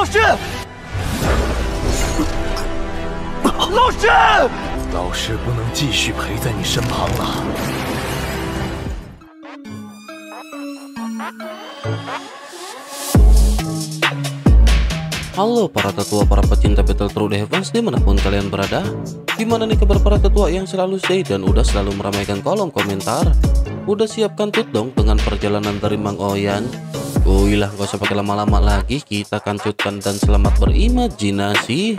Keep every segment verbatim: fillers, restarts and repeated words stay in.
老师，老师， 老师不能继续陪在你身旁了。 Halo para tetua, para pecinta Battle True Defense dimanapun kalian berada. Gimana nih kabar para tetua yang selalu stay dan udah selalu meramaikan kolom komentar? Udah siapkan tut dong dengan perjalanan dari Mang Oyan? Uilah, gak usah pakai lama-lama lagi, kita kancutkan dan selamat berimajinasi.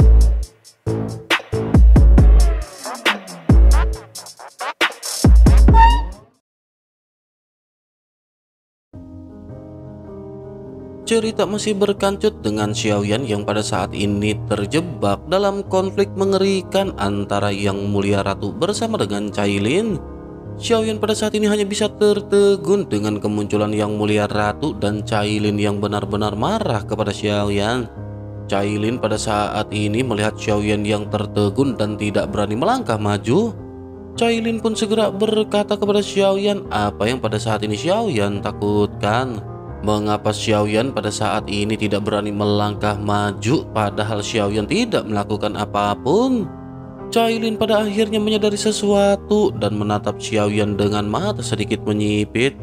Cerita masih berkancut dengan Xiaoyan yang pada saat ini terjebak dalam konflik mengerikan antara Yang Mulia Ratu bersama dengan Cailin. Xiaoyan pada saat ini hanya bisa tertegun dengan kemunculan Yang Mulia Ratu dan Cailin yang benar-benar marah kepada Xiaoyan. Cailin pada saat ini melihat Xiaoyan yang tertegun dan tidak berani melangkah maju. Cailin pun segera berkata kepada Xiaoyan apa yang pada saat ini Xiaoyan takutkan. Mengapa Xiaoyan pada saat ini tidak berani melangkah maju padahal Xiaoyan tidak melakukan apapun? Cailin pada akhirnya menyadari sesuatu dan menatap Xiaoyan dengan mata sedikit menyipit.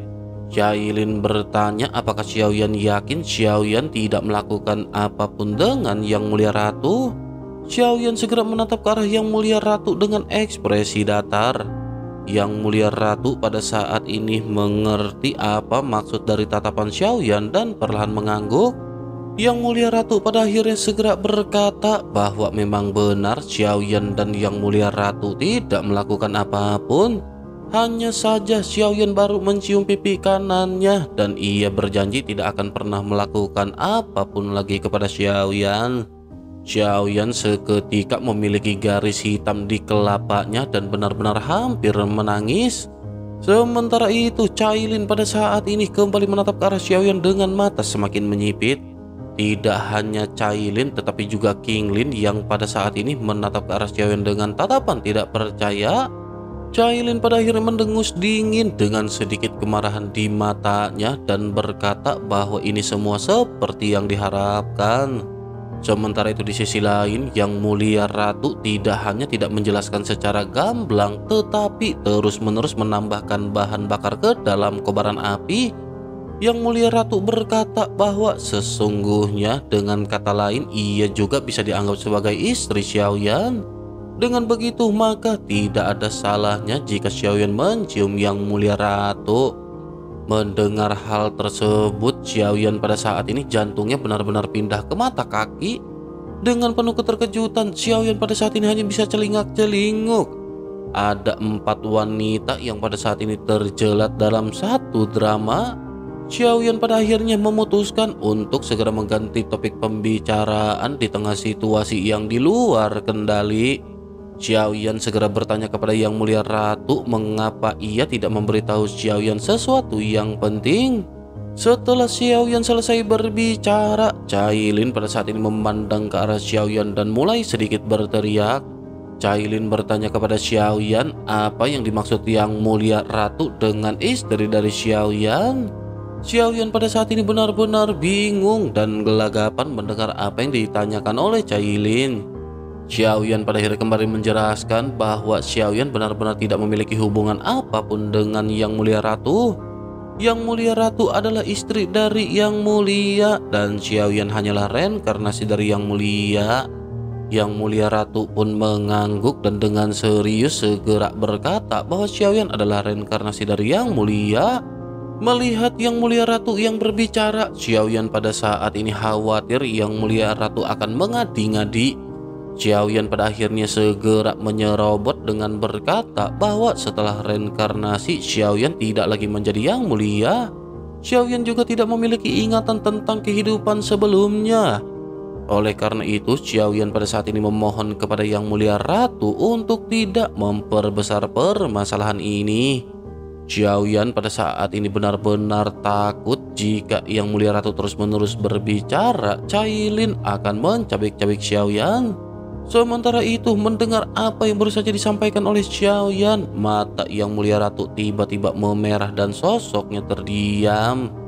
Cailin bertanya apakah Xiaoyan yakin Xiaoyan tidak melakukan apapun dengan Yang Mulia Ratu. Xiaoyan segera menatap ke arah Yang Mulia Ratu dengan ekspresi datar. Yang Mulia Ratu pada saat ini mengerti apa maksud dari tatapan Xiaoyan dan perlahan mengangguk. Yang Mulia Ratu pada akhirnya segera berkata bahwa memang benar Xiaoyan dan Yang Mulia Ratu tidak melakukan apapun. Hanya saja Xiaoyan baru mencium pipi kanannya dan ia berjanji tidak akan pernah melakukan apapun lagi kepada Xiaoyan. Xiaoyan seketika memiliki garis hitam di kelapanya dan benar-benar hampir menangis. Sementara itu Cailin pada saat ini kembali menatap ke arah Xiaoyan dengan mata semakin menyipit. Tidak hanya Cailin tetapi juga King Lin yang pada saat ini menatap ke arah Xiaoyan dengan tatapan tidak percaya. Cailin pada akhirnya mendengus dingin dengan sedikit kemarahan di matanya dan berkata bahwa ini semua seperti yang diharapkan. Sementara itu di sisi lain Yang Mulia Ratu tidak hanya tidak menjelaskan secara gamblang tetapi terus-menerus menambahkan bahan bakar ke dalam kobaran api. Yang Mulia Ratu berkata bahwa sesungguhnya dengan kata lain ia juga bisa dianggap sebagai istri Xiaoyan. Dengan begitu maka tidak ada salahnya jika Xiaoyan mencium Yang Mulia Ratu. Mendengar hal tersebut, Xiaoyan pada saat ini jantungnya benar-benar pindah ke mata kaki. Dengan penuh keterkejutan, Xiaoyan pada saat ini hanya bisa celingak-celinguk. Ada empat wanita yang pada saat ini terjelat dalam satu drama. Xiaoyan pada akhirnya memutuskan untuk segera mengganti topik pembicaraan di tengah situasi yang di luar kendali. Xiaoyan segera bertanya kepada Yang Mulia Ratu mengapa ia tidak memberitahu Xiaoyan sesuatu yang penting. Setelah Xiaoyan selesai berbicara, Cailin pada saat ini memandang ke arah Xiaoyan dan mulai sedikit berteriak. Cailin bertanya kepada Xiaoyan apa yang dimaksud Yang Mulia Ratu dengan istri dari Xiaoyan. Xiaoyan pada saat ini benar-benar bingung dan gelagapan mendengar apa yang ditanyakan oleh Cailin. Xiaoyan pada akhirnya kembali menjelaskan bahwa Xiaoyan benar-benar tidak memiliki hubungan apapun dengan Yang Mulia Ratu. Yang Mulia Ratu adalah istri dari Yang Mulia dan Xiaoyan hanyalah reinkarnasi dari Yang Mulia. Yang Mulia Ratu pun mengangguk dan dengan serius segera berkata bahwa Xiaoyan adalah reinkarnasi dari Yang Mulia. Melihat Yang Mulia Ratu yang berbicara, Xiaoyan pada saat ini khawatir Yang Mulia Ratu akan mengadi-ngadi. Xiaoyan pada akhirnya segera menyerobot dengan berkata bahwa setelah reinkarnasi Xiaoyan tidak lagi menjadi Yang Mulia. Xiaoyan juga tidak memiliki ingatan tentang kehidupan sebelumnya. Oleh karena itu Xiaoyan pada saat ini memohon kepada Yang Mulia Ratu untuk tidak memperbesar permasalahan ini. Xiaoyan pada saat ini benar-benar takut jika Yang Mulia Ratu terus-menerus berbicara, Cailin akan mencabik-cabik Xiaoyan. Sementara itu mendengar apa yang baru saja disampaikan oleh Xiaoyan, mata Yang Mulia Ratu tiba-tiba memerah dan sosoknya terdiam.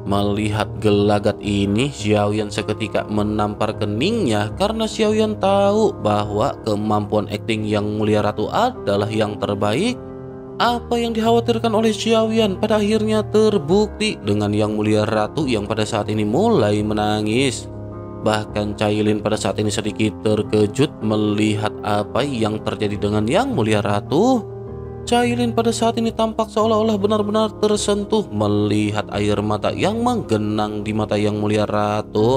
Melihat gelagat ini, Xiaoyan seketika menampar keningnya karena Xiaoyan tahu bahwa kemampuan akting Yang Mulia Ratu adalah yang terbaik. Apa yang dikhawatirkan oleh Xiaoyan pada akhirnya terbukti dengan Yang Mulia Ratu yang pada saat ini mulai menangis. Bahkan Cailin pada saat ini sedikit terkejut melihat apa yang terjadi dengan Yang Mulia Ratu. Cailin pada saat ini tampak seolah-olah benar-benar tersentuh melihat air mata yang menggenang di mata Yang Mulia Ratu.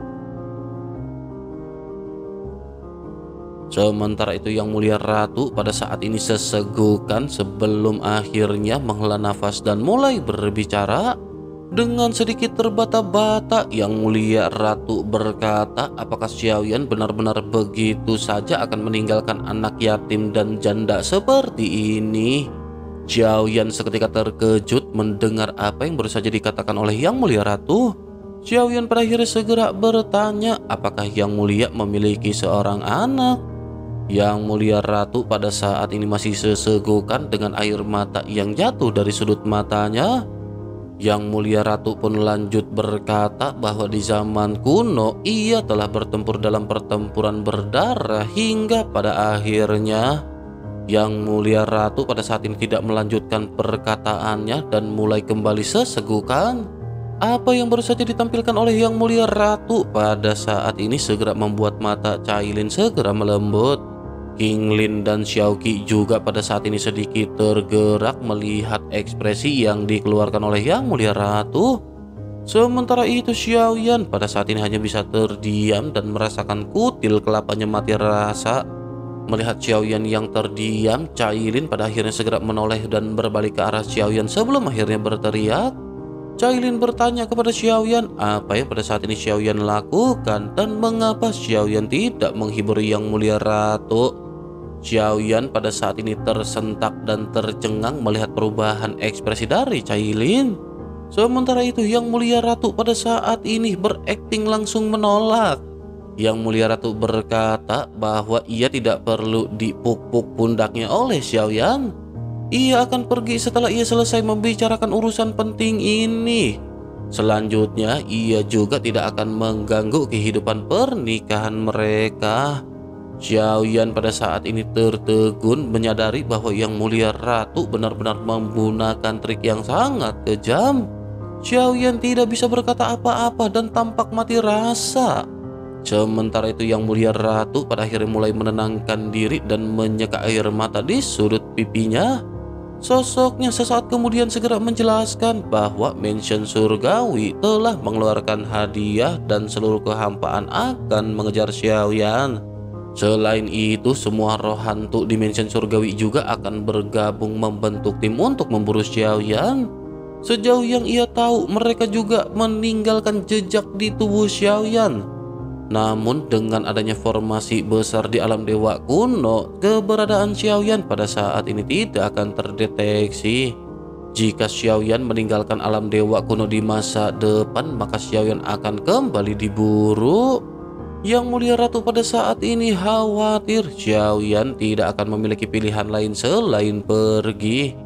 Sementara itu Yang Mulia Ratu pada saat ini sesegukan sebelum akhirnya menghela nafas dan mulai berbicara. Dengan sedikit terbata-bata Yang Mulia Ratu berkata, apakah Xiaoyan benar-benar begitu saja akan meninggalkan anak yatim dan janda seperti ini? Xiaoyan seketika terkejut mendengar apa yang baru saja dikatakan oleh Yang Mulia Ratu. Xiaoyan pada akhirnya segera bertanya, apakah Yang Mulia memiliki seorang anak? Yang Mulia Ratu pada saat ini masih sesegukan dengan air mata yang jatuh dari sudut matanya. Yang Mulia Ratu pun lanjut berkata bahwa di zaman kuno ia telah bertempur dalam pertempuran berdarah hingga pada akhirnya Yang Mulia Ratu pada saat ini tidak melanjutkan perkataannya dan mulai kembali sesegukan. Apa yang baru saja ditampilkan oleh Yang Mulia Ratu pada saat ini segera membuat mata Cailin segera melembut. King Lin dan Xiaoqi juga pada saat ini sedikit tergerak melihat ekspresi yang dikeluarkan oleh Yang Mulia Ratu. Sementara itu Xiaoyan pada saat ini hanya bisa terdiam dan merasakan kutil kelapanya mati rasa. Melihat Xiaoyan yang terdiam, Cailin pada akhirnya segera menoleh dan berbalik ke arah Xiaoyan sebelum akhirnya berteriak. Cailin bertanya kepada Xiaoyan apa yang pada saat ini Xiaoyan lakukan dan mengapa Xiaoyan tidak menghibur Yang Mulia Ratu. Xiaoyan pada saat ini tersentak dan tercengang melihat perubahan ekspresi dari Cailin. Sementara itu Yang Mulia Ratu pada saat ini berakting langsung menolak. Yang Mulia Ratu berkata bahwa ia tidak perlu dipuk-puk pundaknya oleh Xiaoyan. Ia akan pergi setelah ia selesai membicarakan urusan penting ini. Selanjutnya ia juga tidak akan mengganggu kehidupan pernikahan mereka. Xiaoyan pada saat ini tertegun menyadari bahwa Yang Mulia Ratu benar-benar menggunakan trik yang sangat kejam. Xiaoyan tidak bisa berkata apa-apa dan tampak mati rasa. Sementara itu Yang Mulia Ratu pada akhirnya mulai menenangkan diri dan menyeka air mata di sudut pipinya. Sosoknya sesaat kemudian segera menjelaskan bahwa mansion surgawi telah mengeluarkan hadiah dan seluruh kehampaan akan mengejar Xiaoyan. Selain itu, semua roh hantu di mansion surgawi juga akan bergabung membentuk tim untuk memburu Xiaoyan. Sejauh yang ia tahu, mereka juga meninggalkan jejak di tubuh Xiaoyan. Namun dengan adanya formasi besar di alam dewa kuno, keberadaan Xiaoyan pada saat ini tidak akan terdeteksi. Jika Xiaoyan meninggalkan alam dewa kuno di masa depan, maka Xiaoyan akan kembali diburu. Yang Mulia Ratu pada saat ini khawatir Xiaoyan tidak akan memiliki pilihan lain selain pergi.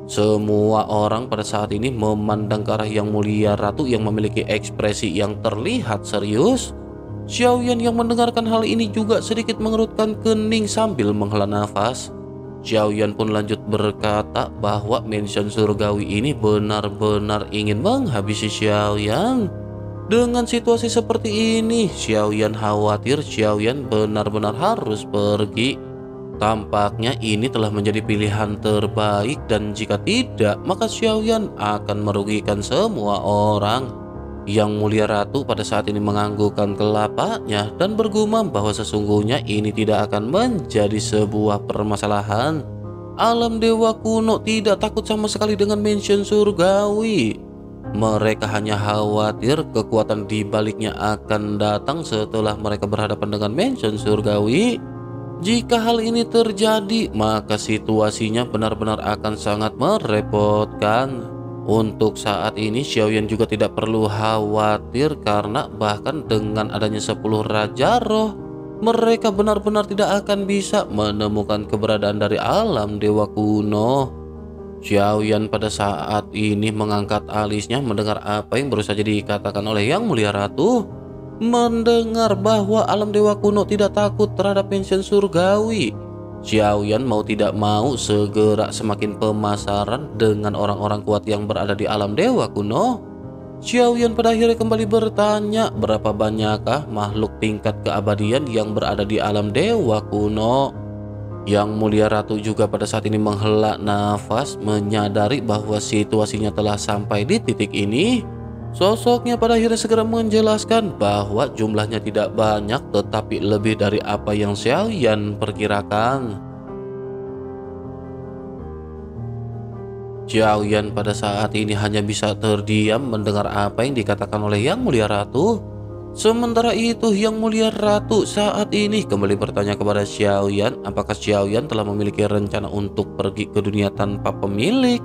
Semua orang pada saat ini memandang ke arah Yang Mulia Ratu yang memiliki ekspresi yang terlihat serius. Xiaoyan yang mendengarkan hal ini juga sedikit mengerutkan kening sambil menghela nafas. Xiaoyan pun lanjut berkata bahwa mansion surgawi ini benar-benar ingin menghabisi Xiaoyan. Dengan situasi seperti ini, Xiaoyan khawatir Xiaoyan benar-benar harus pergi. Tampaknya ini telah menjadi pilihan terbaik dan jika tidak, maka Xiaoyan akan merugikan semua orang. Yang Mulia Ratu pada saat ini menganggukkan kelapanya dan bergumam bahwa sesungguhnya ini tidak akan menjadi sebuah permasalahan. Alam dewa kuno tidak takut sama sekali dengan mansion surgawi. Mereka hanya khawatir kekuatan di baliknya akan datang setelah mereka berhadapan dengan mansion surgawi. Jika hal ini terjadi, maka situasinya benar-benar akan sangat merepotkan. Untuk saat ini, Xiaoyan juga tidak perlu khawatir karena bahkan dengan adanya sepuluh Raja Roh, mereka benar-benar tidak akan bisa menemukan keberadaan dari alam dewa kuno. Xiaoyan pada saat ini mengangkat alisnya mendengar apa yang baru saja dikatakan oleh Yang Mulia Ratu. Mendengar bahwa alam dewa kuno tidak takut terhadap pensiun surgawi, Xiaoyan mau tidak mau segera semakin pemasaran dengan orang-orang kuat yang berada di alam dewa kuno. Xiaoyan pada akhirnya kembali bertanya, berapa banyakkah makhluk tingkat keabadian yang berada di alam dewa kuno? Yang Mulia Ratu juga pada saat ini menghela nafas, menyadari bahwa situasinya telah sampai di titik ini. Sosoknya pada akhirnya segera menjelaskan bahwa jumlahnya tidak banyak tetapi lebih dari apa yang Xiaoyan perkirakan. Xiaoyan pada saat ini hanya bisa terdiam mendengar apa yang dikatakan oleh Yang Mulia Ratu. Sementara itu Yang Mulia Ratu saat ini kembali bertanya kepada Xiaoyan apakah Xiaoyan telah memiliki rencana untuk pergi ke dunia tanpa pemilik.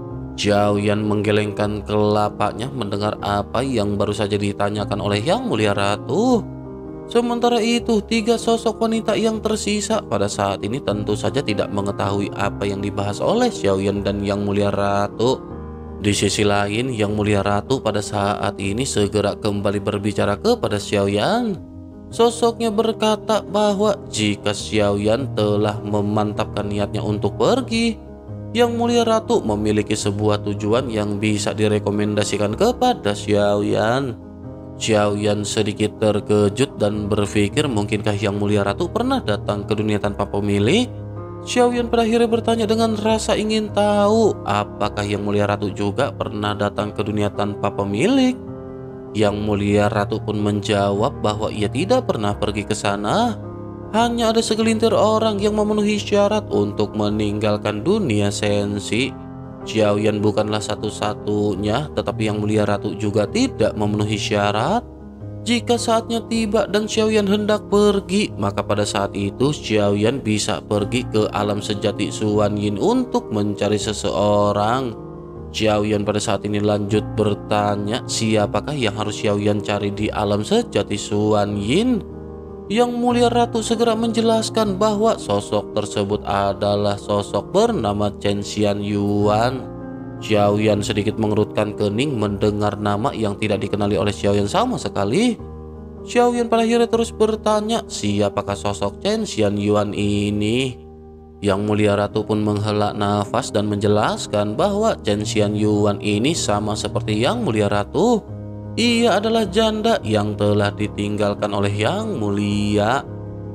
Xiaoyan menggelengkan kelapanya mendengar apa yang baru saja ditanyakan oleh Yang Mulia Ratu. Sementara itu, tiga sosok wanita yang tersisa pada saat ini tentu saja tidak mengetahui apa yang dibahas oleh Xiaoyan dan Yang Mulia Ratu. Di sisi lain, Yang Mulia Ratu pada saat ini segera kembali berbicara kepada Xiaoyan. Sosoknya berkata bahwa jika Xiaoyan telah memantapkan niatnya untuk pergi, Yang Mulia Ratu memiliki sebuah tujuan yang bisa direkomendasikan kepada Xiaoyan. Xiaoyan sedikit terkejut dan berpikir mungkinkah Yang Mulia Ratu pernah datang ke dunia tanpa pemilik. Xiaoyan pada akhirnya bertanya dengan rasa ingin tahu apakah Yang Mulia Ratu juga pernah datang ke dunia tanpa pemilik. Yang Mulia Ratu pun menjawab bahwa ia tidak pernah pergi ke sana. Hanya ada segelintir orang yang memenuhi syarat untuk meninggalkan dunia sensi. Xiaoyan bukanlah satu-satunya, tetapi Yang Mulia Ratu juga tidak memenuhi syarat. Jika saatnya tiba dan Xiaoyan hendak pergi, maka pada saat itu Xiaoyan bisa pergi ke alam sejati Xuan Yin untuk mencari seseorang. Xiaoyan pada saat ini lanjut bertanya, siapakah yang harus Xiaoyan cari di alam sejati Xuan Yin? Yang Mulia Ratu segera menjelaskan bahwa sosok tersebut adalah sosok bernama Chen Xian Yuan. Xiaoyan sedikit mengerutkan kening mendengar nama yang tidak dikenali oleh Xiaoyan sama sekali. Xiaoyan pada akhirnya terus bertanya, siapakah sosok Chen Xian Yuan ini? Yang Mulia Ratu pun menghela nafas dan menjelaskan bahwa Chen Xian Yuan ini sama seperti Yang Mulia Ratu. Ia adalah janda yang telah ditinggalkan oleh Yang Mulia.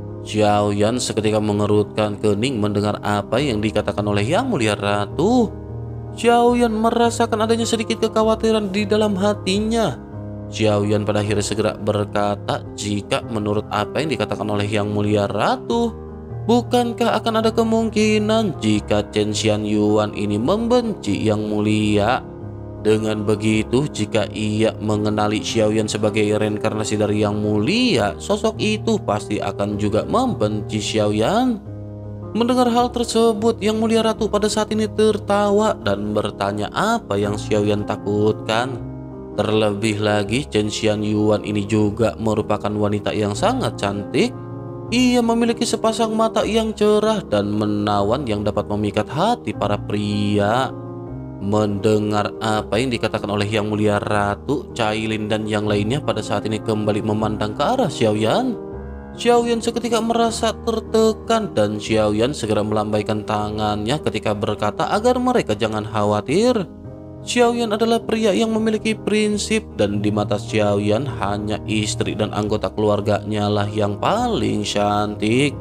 Xiaoyan seketika mengerutkan kening mendengar apa yang dikatakan oleh Yang Mulia Ratu. Xiaoyan merasakan adanya sedikit kekhawatiran di dalam hatinya. Xiaoyan pada akhirnya segera berkata, jika menurut apa yang dikatakan oleh Yang Mulia Ratu, bukankah akan ada kemungkinan jika Chen Xian Yuan ini membenci Yang Mulia? Dengan begitu, jika ia mengenali Xiaoyan sebagai reinkarnasi dari Yang Mulia, sosok itu pasti akan juga membenci Xiaoyan. Mendengar hal tersebut, Yang Mulia Ratu pada saat ini tertawa dan bertanya apa yang Xiaoyan takutkan. Terlebih lagi, Chen Xian Yuan ini juga merupakan wanita yang sangat cantik. Ia memiliki sepasang mata yang cerah dan menawan yang dapat memikat hati para pria. Mendengar apa yang dikatakan oleh Yang Mulia Ratu, Cailin dan yang lainnya pada saat ini kembali memandang ke arah Xiaoyan. Xiaoyan seketika merasa tertekan dan Xiaoyan segera melambaikan tangannya ketika berkata agar mereka jangan khawatir. Xiaoyan adalah pria yang memiliki prinsip dan di mata Xiaoyan hanya istri dan anggota keluarganya lah yang paling cantik.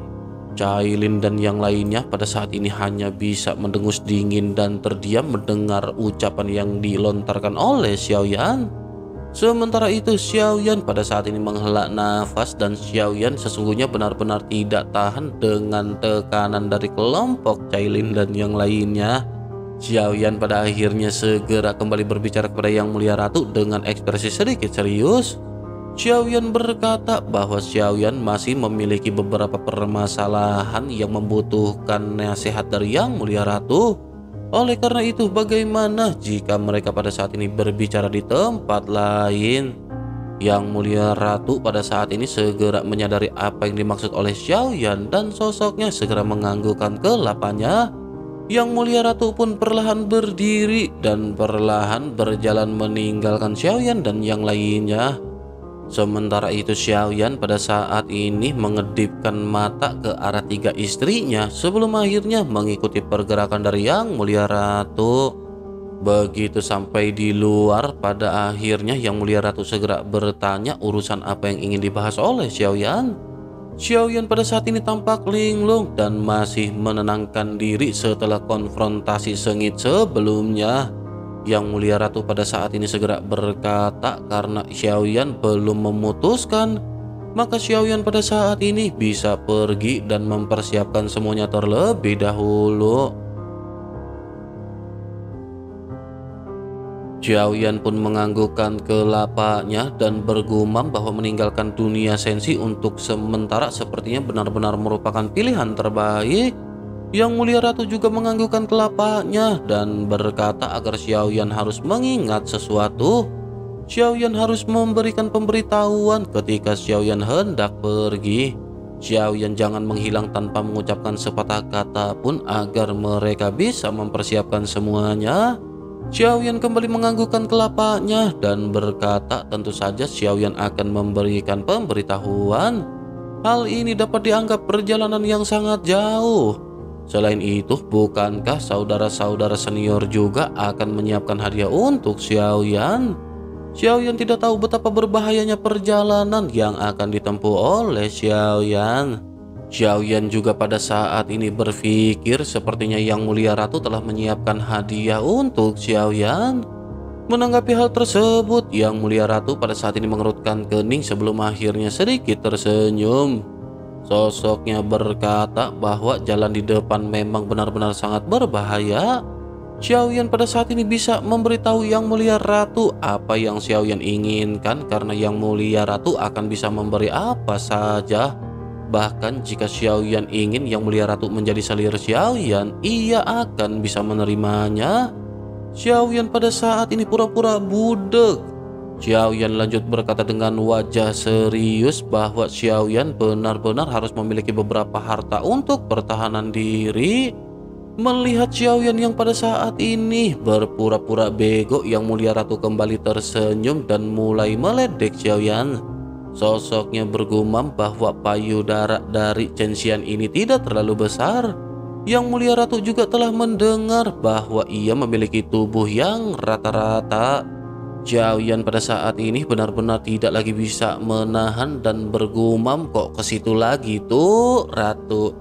Cailin dan yang lainnya pada saat ini hanya bisa mendengus dingin dan terdiam mendengar ucapan yang dilontarkan oleh Xiaoyan. Sementara itu Xiaoyan pada saat ini menghela nafas dan Xiaoyan sesungguhnya benar-benar tidak tahan dengan tekanan dari kelompok Cailin dan yang lainnya. Xiaoyan pada akhirnya segera kembali berbicara kepada Yang Mulia Ratu dengan ekspresi sedikit serius. Xiaoyan berkata bahwa Xiaoyan masih memiliki beberapa permasalahan yang membutuhkan nasihat dari Yang Mulia Ratu. Oleh karena itu, bagaimana jika mereka pada saat ini berbicara di tempat lain? Yang Mulia Ratu pada saat ini segera menyadari apa yang dimaksud oleh Xiaoyan dan sosoknya segera menganggukkan kelapanya. Yang Mulia Ratu pun perlahan berdiri dan perlahan berjalan meninggalkan Xiaoyan dan yang lainnya. Sementara itu Xiaoyan pada saat ini mengedipkan mata ke arah tiga istrinya sebelum akhirnya mengikuti pergerakan dari Yang Mulia Ratu. Begitu sampai di luar, pada akhirnya Yang Mulia Ratu segera bertanya urusan apa yang ingin dibahas oleh Xiaoyan. Xiaoyan pada saat ini tampak linglung dan masih menenangkan diri setelah konfrontasi sengit sebelumnya. Yang Mulia Ratu pada saat ini segera berkata karena Xiaoyan belum memutuskan, maka Xiaoyan pada saat ini bisa pergi dan mempersiapkan semuanya terlebih dahulu. Xiaoyan pun menganggukkan kelapanya dan bergumam bahwa meninggalkan dunia sensi untuk sementara sepertinya benar-benar merupakan pilihan terbaik. Yang Mulia Ratu juga menganggukkan kelapanya dan berkata agar Xiaoyan harus mengingat sesuatu. Xiaoyan harus memberikan pemberitahuan ketika Xiaoyan hendak pergi. Xiaoyan jangan menghilang tanpa mengucapkan sepatah kata pun agar mereka bisa mempersiapkan semuanya. Xiaoyan kembali menganggukkan kelapanya dan berkata tentu saja Xiaoyan akan memberikan pemberitahuan. Hal ini dapat dianggap perjalanan yang sangat jauh. Selain itu, bukankah saudara-saudara senior juga akan menyiapkan hadiah untuk Xiaoyan? Xiaoyan tidak tahu betapa berbahayanya perjalanan yang akan ditempuh oleh Xiaoyan. Xiaoyan juga pada saat ini berpikir sepertinya Yang Mulia Ratu telah menyiapkan hadiah untuk Xiaoyan. Menanggapi hal tersebut, Yang Mulia Ratu pada saat ini mengerutkan kening sebelum akhirnya sedikit tersenyum. Sosoknya berkata bahwa jalan di depan memang benar-benar sangat berbahaya. Xiaoyan pada saat ini bisa memberitahu Yang Mulia Ratu apa yang Xiaoyan inginkan karena Yang Mulia Ratu akan bisa memberi apa saja. Bahkan jika Xiaoyan ingin Yang Mulia Ratu menjadi selir Xiaoyan, ia akan bisa menerimanya. Xiaoyan pada saat ini pura-pura budek. Xiaoyan lanjut berkata dengan wajah serius bahwa Xiaoyan benar-benar harus memiliki beberapa harta untuk pertahanan diri. Melihat Xiaoyan yang pada saat ini berpura-pura bego, Yang Mulia Ratu kembali tersenyum dan mulai meledek Xiaoyan. Sosoknya bergumam bahwa payudara dari Chen Xian ini tidak terlalu besar. Yang Mulia Ratu juga telah mendengar bahwa ia memiliki tubuh yang rata-rata. Xiaoyan pada saat ini benar-benar tidak lagi bisa menahan dan bergumam, kok ke situ lagi tuh Ratu.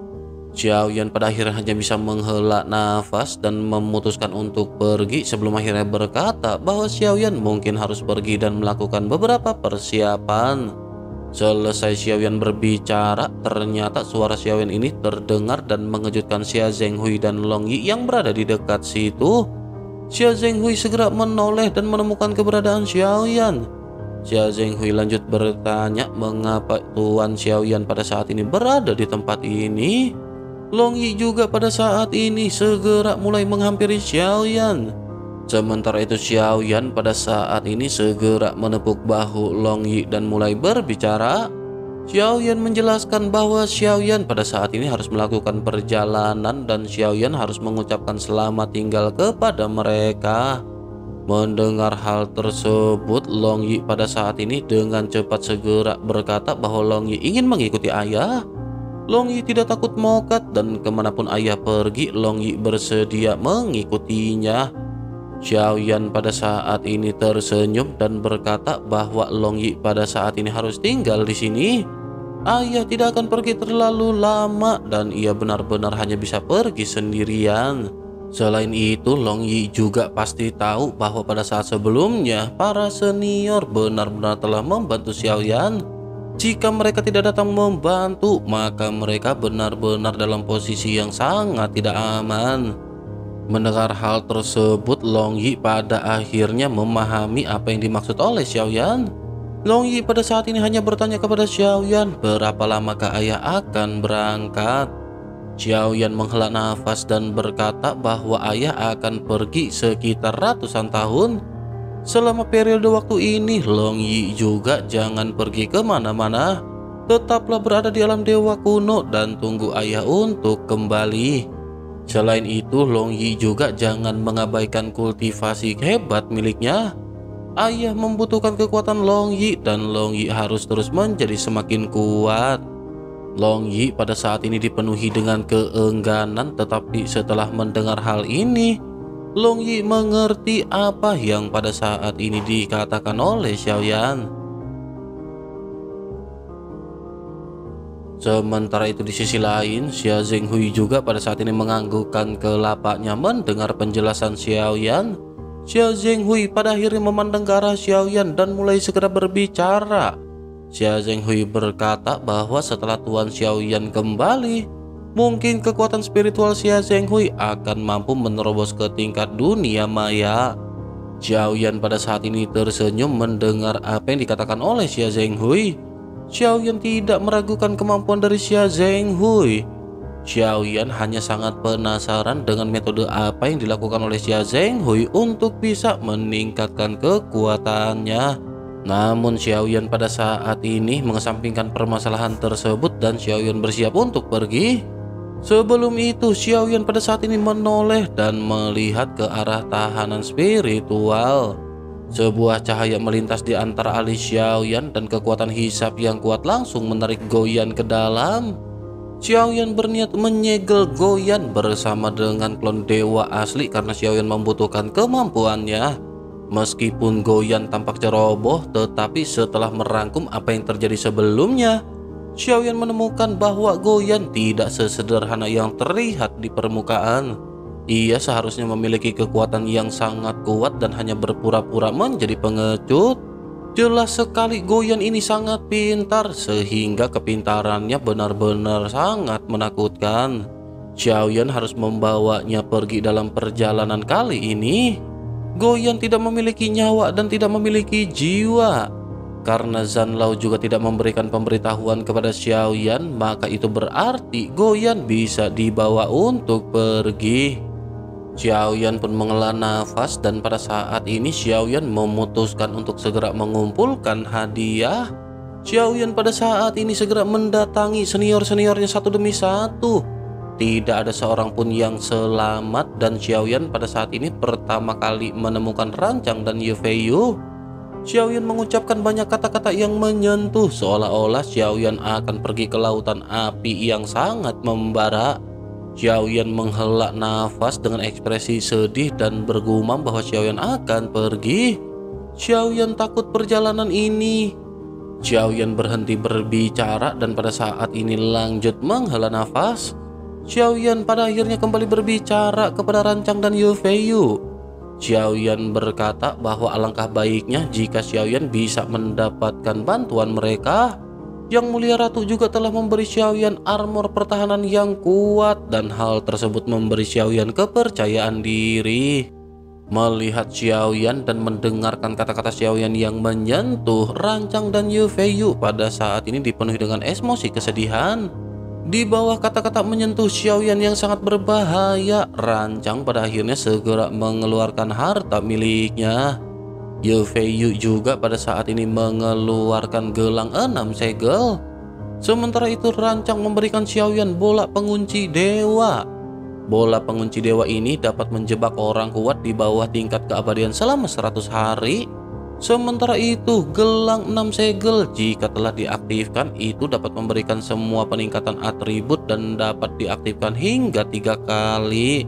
Xiaoyan pada akhirnya hanya bisa menghela nafas dan memutuskan untuk pergi sebelum akhirnya berkata bahwa Xiaoyan mungkin harus pergi dan melakukan beberapa persiapan. Selesai Xiaoyan berbicara, ternyata suara Xiaoyan ini terdengar dan mengejutkan Xia Zhenghui dan Long Yi yang berada di dekat situ. Xia Zhenghui segera menoleh dan menemukan keberadaan Xiaoyan. Xia Zhenghui lanjut bertanya mengapa Tuan Xiaoyan pada saat ini berada di tempat ini. Long Yi juga pada saat ini segera mulai menghampiri Xiaoyan. Sementara itu Xiaoyan pada saat ini segera menepuk bahu Long Yi dan mulai berbicara. Xiaoyan menjelaskan bahwa Xiaoyan pada saat ini harus melakukan perjalanan dan Xiaoyan harus mengucapkan selamat tinggal kepada mereka. Mendengar hal tersebut, Long Yi pada saat ini dengan cepat segera berkata bahwa Long Yi ingin mengikuti ayah. Long Yi tidak takut mokat dan kemanapun ayah pergi, Long Yi bersedia mengikutinya. Xiaoyan pada saat ini tersenyum dan berkata bahwa Long Yi pada saat ini harus tinggal di sini. Ayah tidak akan pergi terlalu lama dan ia benar-benar hanya bisa pergi sendirian. Selain itu, Long Yi juga pasti tahu bahwa pada saat sebelumnya para senior benar-benar telah membantu Xiaoyan. Jika mereka tidak datang membantu, maka mereka benar-benar dalam posisi yang sangat tidak aman. Mendengar hal tersebut, Long Yi pada akhirnya memahami apa yang dimaksud oleh Xiaoyan. Long Yi pada saat ini hanya bertanya kepada Xiaoyan berapa lamakah ayah akan berangkat. Xiaoyan menghela nafas dan berkata bahwa ayah akan pergi sekitar ratusan tahun. Selama periode waktu ini, Long Yi juga jangan pergi kemana-mana. Tetaplah berada di alam dewa kuno dan tunggu ayah untuk kembali. Selain itu, Long Yi juga jangan mengabaikan kultivasi hebat miliknya. Ayah membutuhkan kekuatan Long Yi dan Long Yi harus terus menjadi semakin kuat. Long Yi pada saat ini dipenuhi dengan keengganan, tetapi setelah mendengar hal ini, Long Yi mengerti apa yang pada saat ini dikatakan oleh Xiaoyan. Sementara itu di sisi lain, Xia Zhenghui juga pada saat ini menganggukkan kelapanya mendengar penjelasan Xiaoyan. Xia Zhenghui pada akhirnya memandang ke arah Xiaoyan dan mulai segera berbicara. Xia Zhenghui berkata bahwa setelah Tuan Xiaoyan kembali, mungkin kekuatan spiritual Xia Zhenghui akan mampu menerobos ke tingkat dunia maya. Xiaoyan pada saat ini tersenyum mendengar apa yang dikatakan oleh Xia Zhenghui. Xiaoyan tidak meragukan kemampuan dari Xia Zhenghui. Xiaoyan hanya sangat penasaran dengan metode apa yang dilakukan oleh Xia Zhenghui untuk bisa meningkatkan kekuatannya. Namun Xiaoyan pada saat ini mengesampingkan permasalahan tersebut dan Xiaoyan bersiap untuk pergi. Sebelum itu, Xiaoyan pada saat ini menoleh dan melihat ke arah tahanan spiritual. Sebuah cahaya melintas di antara alis Xiaoyan dan kekuatan hisap yang kuat langsung menarik Goyan ke dalam. Xiaoyan berniat menyegel Goyan bersama dengan klon dewa asli karena Xiaoyan membutuhkan kemampuannya. Meskipun Goyan tampak ceroboh, tetapi setelah merangkum apa yang terjadi sebelumnya, Xiaoyan menemukan bahwa Goyan tidak sesederhana yang terlihat di permukaan. Ia seharusnya memiliki kekuatan yang sangat kuat dan hanya berpura-pura menjadi pengecut. Jelas sekali Goyan ini sangat pintar sehingga kepintarannya benar-benar sangat menakutkan. Xiaoyan harus membawanya pergi dalam perjalanan kali ini. Goyan tidak memiliki nyawa dan tidak memiliki jiwa. Karena Zanlao juga tidak memberikan pemberitahuan kepada Xiaoyan, maka itu berarti Goyan bisa dibawa untuk pergi. Xiaoyan pun menghela nafas dan pada saat ini Xiaoyan memutuskan untuk segera mengumpulkan hadiah. Xiaoyan pada saat ini segera mendatangi senior-seniornya satu demi satu. Tidak ada seorang pun yang selamat dan Xiaoyan pada saat ini pertama kali menemukan Rancang dan Ye Feiyu. Xiaoyan mengucapkan banyak kata-kata yang menyentuh seolah-olah Xiaoyan akan pergi ke lautan api yang sangat membara. Xiaoyan menghela nafas dengan ekspresi sedih dan bergumam bahwa Xiaoyan akan pergi. Xiaoyan takut perjalanan ini. Xiaoyan berhenti berbicara dan pada saat ini lanjut menghela nafas. Xiaoyan pada akhirnya kembali berbicara kepada Rancang dan Ye Feiyu. Xiaoyan berkata bahwa alangkah baiknya jika Xiaoyan bisa mendapatkan bantuan mereka. Yang Mulia Ratu juga telah memberi Xiaoyan armor pertahanan yang kuat dan hal tersebut memberi Xiaoyan kepercayaan diri. Melihat Xiaoyan dan mendengarkan kata-kata Xiaoyan yang menyentuh, Rancang dan Ye Feiyu pada saat ini dipenuhi dengan emosi kesedihan. Di bawah kata-kata menyentuh Xiaoyan yang sangat berbahaya, Rancang pada akhirnya segera mengeluarkan harta miliknya. Ye Feiyu juga pada saat ini mengeluarkan gelang enam segel. Sementara itu Rancang memberikan Xiaoyan bola pengunci dewa. Bola pengunci dewa ini dapat menjebak orang kuat di bawah tingkat keabadian selama seratus hari. Sementara itu gelang enam segel jika telah diaktifkan itu dapat memberikan semua peningkatan atribut dan dapat diaktifkan hingga tiga kali.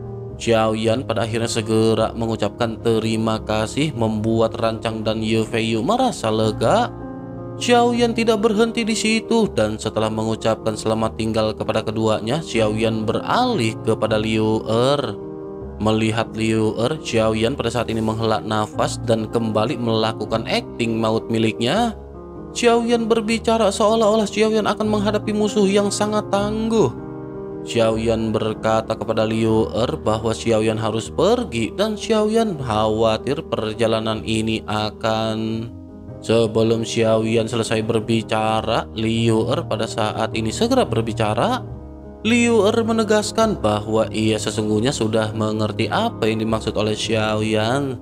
Xiaoyan pada akhirnya segera mengucapkan terima kasih membuat Rancang dan Ye Feiyu merasa lega. Xiaoyan tidak berhenti di situ dan setelah mengucapkan selamat tinggal kepada keduanya, Xiaoyan beralih kepada Liu Er. Melihat Liu Er, Xiaoyan pada saat ini menghela nafas dan kembali melakukan akting maut miliknya. Xiaoyan berbicara seolah-olah Xiaoyan akan menghadapi musuh yang sangat tangguh. Xiaoyan berkata kepada Liu Er bahwa Xiaoyan harus pergi dan Xiaoyan khawatir perjalanan ini akan... Sebelum Xiaoyan selesai berbicara, Liu Er pada saat ini segera berbicara. Liu Er menegaskan bahwa ia sesungguhnya sudah mengerti apa yang dimaksud oleh Xiaoyan.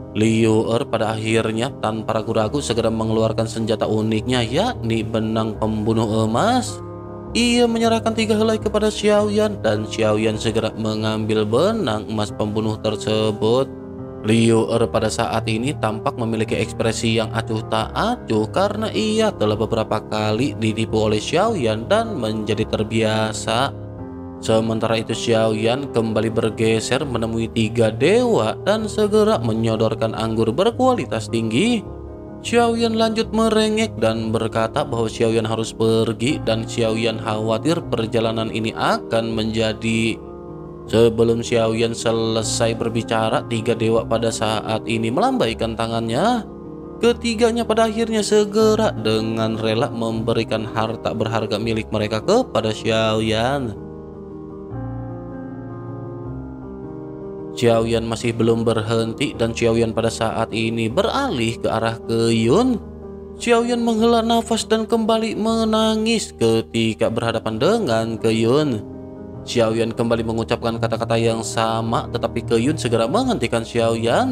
Liu Er pada akhirnya tanpa ragu-ragu segera mengeluarkan senjata uniknya, yakni benang pembunuh emas. Ia menyerahkan tiga helai kepada Xiaoyan dan Xiaoyan segera mengambil benang emas pembunuh tersebut. Liu Er pada saat ini tampak memiliki ekspresi yang acuh tak acuh karena ia telah beberapa kali ditipu oleh Xiaoyan dan menjadi terbiasa. Sementara itu Xiaoyan kembali bergeser menemui tiga dewa dan segera menyodorkan anggur berkualitas tinggi. Xiaoyan lanjut merengek dan berkata bahwa Xiaoyan harus pergi dan Xiaoyan khawatir perjalanan ini akan menjadi... Sebelum Xiaoyan selesai berbicara, tiga dewa pada saat ini melambaikan tangannya. Ketiganya pada akhirnya segera dengan rela memberikan harta berharga milik mereka kepada Xiaoyan. Xiaoyan masih belum berhenti dan Xiaoyan pada saat ini beralih ke arah Keyun. Xiaoyan menghela nafas dan kembali menangis ketika berhadapan dengan Keyun. Xiaoyan kembali mengucapkan kata-kata yang sama, tetapi Keyun segera menghentikan Xiaoyan.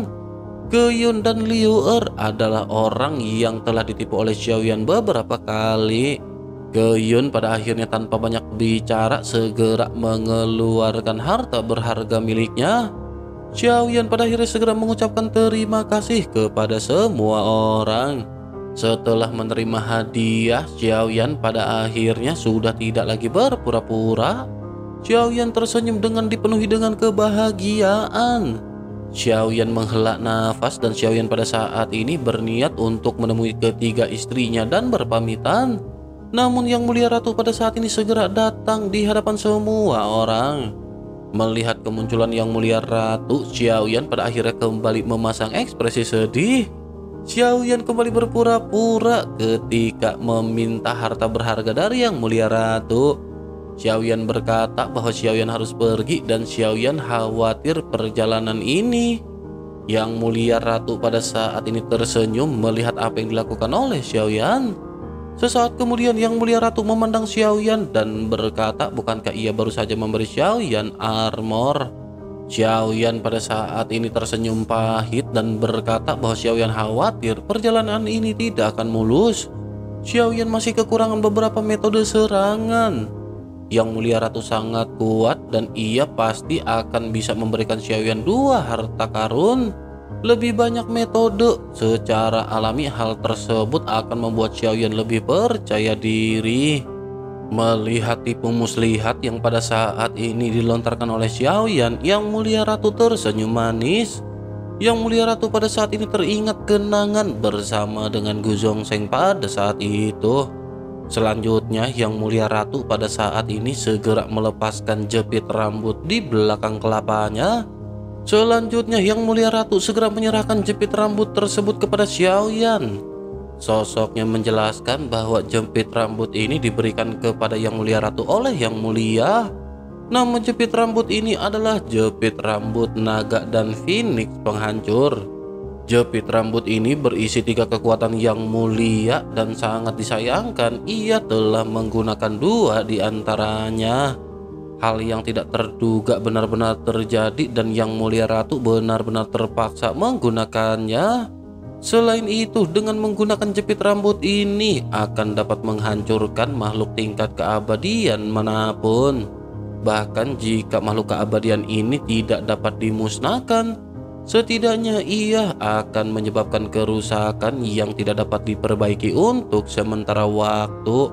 Keyun dan Liu Er adalah orang yang telah ditipu oleh Xiaoyan beberapa kali. Keyun pada akhirnya tanpa banyak bicara segera mengeluarkan harta berharga miliknya. Xiaoyan pada akhirnya segera mengucapkan terima kasih kepada semua orang. Setelah menerima hadiah, Xiaoyan pada akhirnya sudah tidak lagi berpura-pura. Xiaoyan tersenyum dengan dipenuhi dengan kebahagiaan. Xiaoyan menghela nafas dan Xiaoyan pada saat ini berniat untuk menemui ketiga istrinya dan berpamitan. Namun Yang Mulia Ratu pada saat ini segera datang di hadapan semua orang. Melihat kemunculan Yang Mulia Ratu, Xiaoyan pada akhirnya kembali memasang ekspresi sedih. Xiaoyan kembali berpura-pura ketika meminta harta berharga dari Yang Mulia Ratu. Xiaoyan berkata bahwa Xiaoyan harus pergi dan Xiaoyan khawatir perjalanan ini. Yang Mulia Ratu pada saat ini tersenyum melihat apa yang dilakukan oleh Xiaoyan. Sesaat kemudian Yang Mulia Ratu memandang Xiaoyan dan berkata bukankah ia baru saja memberi Xiaoyan armor. Xiaoyan pada saat ini tersenyum pahit dan berkata bahwa Xiaoyan khawatir perjalanan ini tidak akan mulus. Xiaoyan masih kekurangan beberapa metode serangan. Yang Mulia Ratu sangat kuat dan ia pasti akan bisa memberikan Xiaoyan dua harta karun. Lebih banyak metode. Secara alami hal tersebut akan membuat Xiaoyan lebih percaya diri. Melihat tipu muslihat yang pada saat ini dilontarkan oleh Xiaoyan, Yang Mulia Ratu tersenyum manis. Yang Mulia Ratu pada saat ini teringat kenangan bersama dengan Gu Zhongsheng pada saat itu. Selanjutnya Yang Mulia Ratu pada saat ini segera melepaskan jepit rambut di belakang kelapanya. Selanjutnya Yang Mulia Ratu segera menyerahkan jepit rambut tersebut kepada Xiaoyan. Sosoknya menjelaskan bahwa jepit rambut ini diberikan kepada Yang Mulia Ratu oleh Yang Mulia. Nama jepit rambut ini adalah jepit rambut naga dan phoenix penghancur. Jepit rambut ini berisi tiga kekuatan yang mulia dan sangat disayangkan ia telah menggunakan dua di antaranya. Hal yang tidak terduga benar-benar terjadi dan Yang Mulia Ratu benar-benar terpaksa menggunakannya. Selain itu, dengan menggunakan jepit rambut ini akan dapat menghancurkan makhluk tingkat keabadian manapun. Bahkan jika makhluk keabadian ini tidak dapat dimusnahkan, setidaknya ia akan menyebabkan kerusakan yang tidak dapat diperbaiki untuk sementara waktu.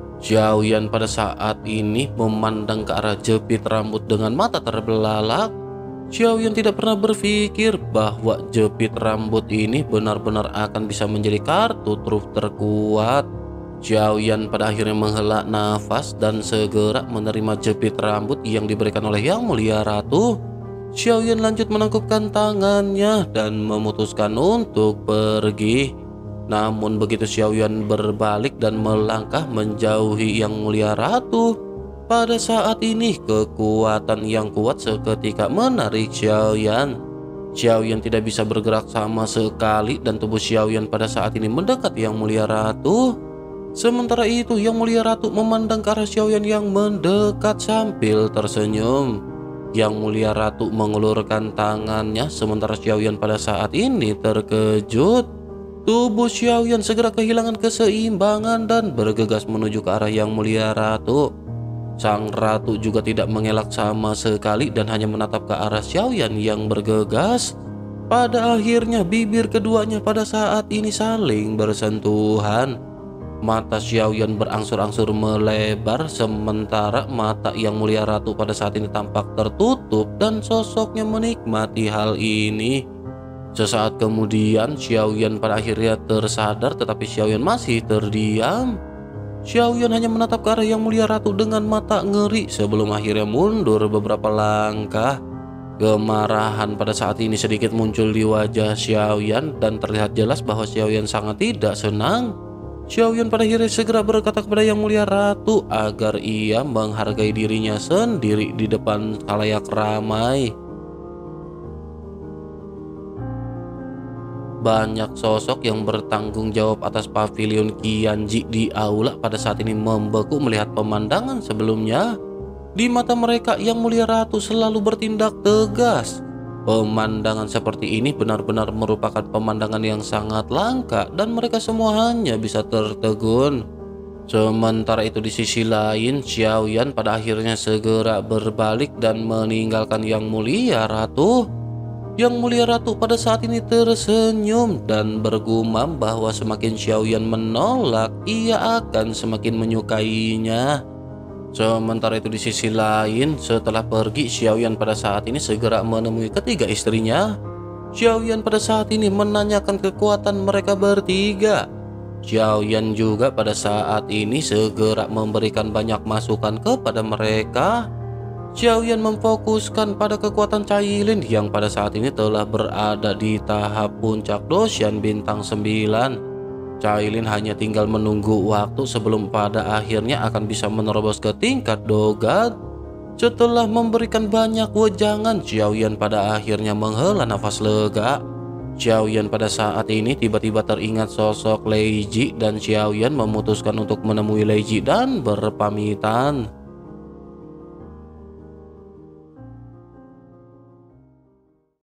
Xiaoyan pada saat ini memandang ke arah jepit rambut dengan mata terbelalak. Xiaoyan tidak pernah berpikir bahwa jepit rambut ini benar-benar akan bisa menjadi kartu truf terkuat. Xiaoyan pada akhirnya menghela nafas dan segera menerima jepit rambut yang diberikan oleh Yang Mulia Ratu. Xiaoyan lanjut menangkupkan tangannya dan memutuskan untuk pergi. Namun begitu Xiaoyan berbalik dan melangkah menjauhi Yang Mulia Ratu, pada saat ini kekuatan yang kuat seketika menarik Xiaoyan. Xiaoyan tidak bisa bergerak sama sekali dan tubuh Xiaoyan pada saat ini mendekat Yang Mulia Ratu. Sementara itu Yang Mulia Ratu memandang ke arah Xiaoyan yang mendekat sambil tersenyum. Yang Mulia Ratu mengulurkan tangannya sementara Xiaoyan pada saat ini terkejut. Tubuh Xiaoyan segera kehilangan keseimbangan dan bergegas menuju ke arah Yang Mulia Ratu. Sang ratu juga tidak mengelak sama sekali dan hanya menatap ke arah Xiaoyan yang bergegas. Pada akhirnya bibir keduanya pada saat ini saling bersentuhan. Mata Xiaoyan berangsur-angsur melebar sementara mata Yang Mulia Ratu pada saat ini tampak tertutup dan sosoknya menikmati hal ini. Sesaat kemudian Xiaoyan pada akhirnya tersadar, tetapi Xiaoyan masih terdiam. Xiaoyan hanya menatap ke arah Yang Mulia Ratu dengan mata ngeri sebelum akhirnya mundur beberapa langkah. Kemarahan pada saat ini sedikit muncul di wajah Xiaoyan dan terlihat jelas bahwa Xiaoyan sangat tidak senang. Xiaoyan pada akhirnya segera berkata kepada Yang Mulia Ratu agar ia menghargai dirinya sendiri di depan khalayak ramai. Banyak sosok yang bertanggung jawab atas pavilion Qianji di aula pada saat ini membeku melihat pemandangan sebelumnya. Di mata mereka Yang Mulia Ratu selalu bertindak tegas. Pemandangan seperti ini benar-benar merupakan pemandangan yang sangat langka dan mereka semua hanya bisa tertegun. Sementara itu di sisi lain Xiaoyan pada akhirnya segera berbalik dan meninggalkan Yang Mulia Ratu. Yang Mulia Ratu pada saat ini tersenyum dan bergumam bahwa semakin Xiaoyan menolak, ia akan semakin menyukainya. Sementara itu di sisi lain, setelah pergi, Xiaoyan pada saat ini segera menemui ketiga istrinya. Xiaoyan pada saat ini menanyakan kekuatan mereka bertiga. Xiaoyan juga pada saat ini segera memberikan banyak masukan kepada mereka. Xiaoyan memfokuskan pada kekuatan Cailin yang pada saat ini telah berada di tahap puncak Doshan bintang sembilan. Cailin hanya tinggal menunggu waktu sebelum pada akhirnya akan bisa menerobos ke tingkat Dogad. Setelah memberikan banyak wejangan, Xiaoyan pada akhirnya menghela nafas lega. Xiaoyan pada saat ini tiba-tiba teringat sosok Lei Ji dan Xiaoyan memutuskan untuk menemui Lei Ji dan berpamitan.